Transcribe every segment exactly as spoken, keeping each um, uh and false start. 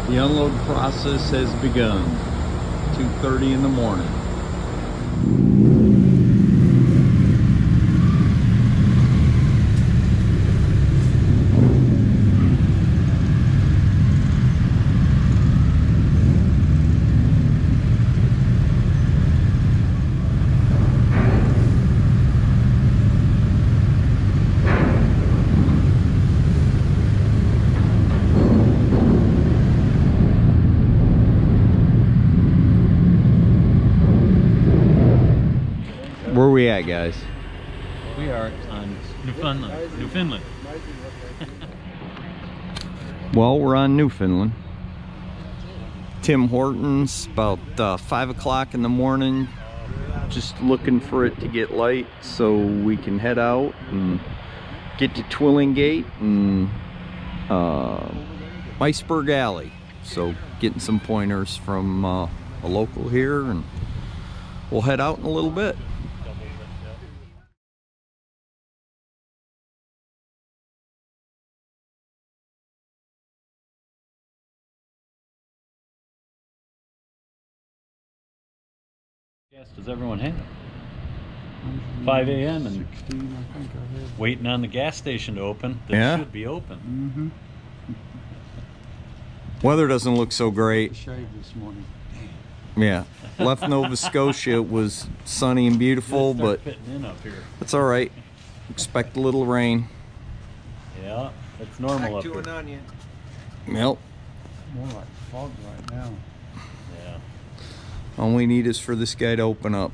The unload process has begun. two thirty in the morning. Where are we at, guys? We are on Newfoundland. Newfoundland. Well, we're on Newfoundland. Tim Hortons, about uh, five o'clock in the morning. Just looking for it to get light so we can head out and get to Twillingate and uh, Iceberg Alley. So getting some pointers from uh, a local here, and we'll head out in a little bit. Yes, does everyone have? five A M and sixteen, I think I had. waiting on the gas station to open. That Yeah. should be open. Mm-hmm. Weather doesn't look so great. Shade this morning. Yeah, left Nova Scotia, it was sunny and beautiful, It's gonna but start fitting in up here. it's all right. Expect a little rain. Yeah, it's normal up here. onion. Yep. More like fog right now. Yeah. All we need is for this guy to open up.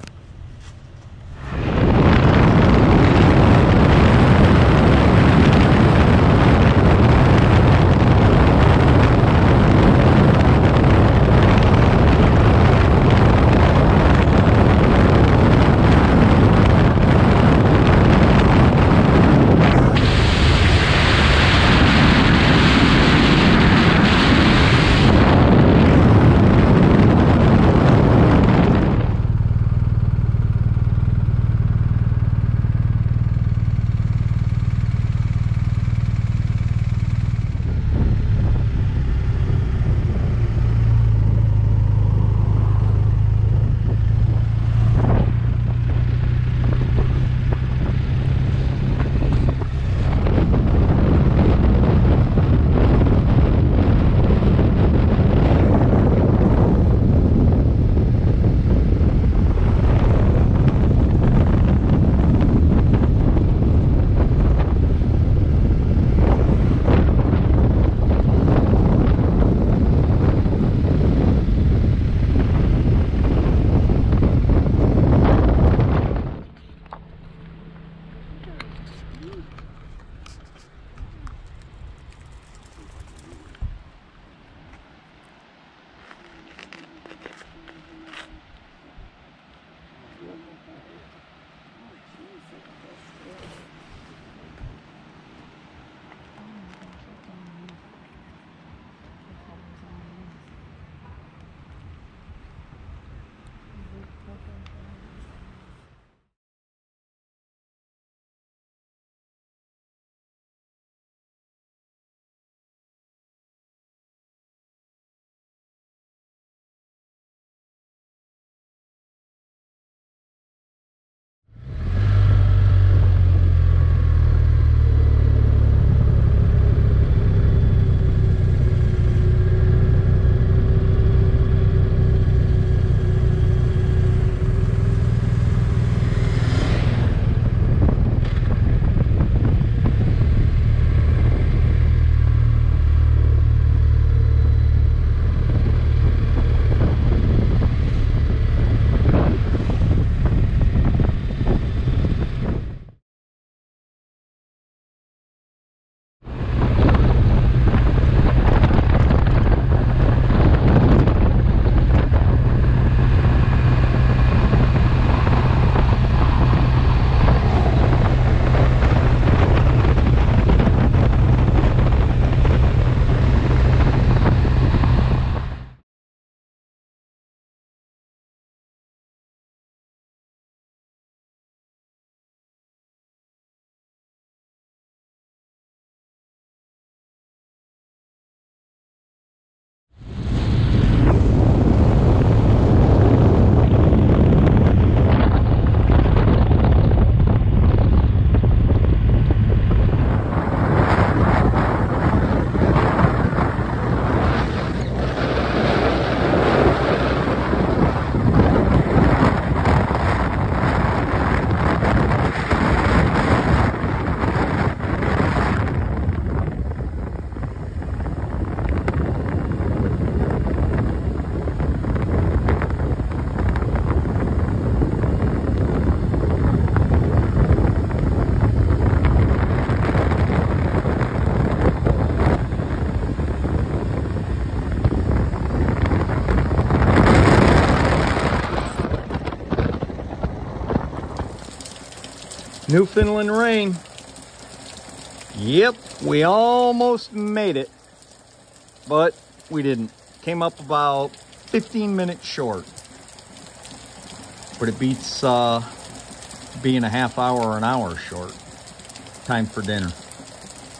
Newfoundland rain. Yep, we almost made it, but we didn't. Came up about fifteen minutes short. But it beats uh, being a half hour or an hour short. Time for dinner.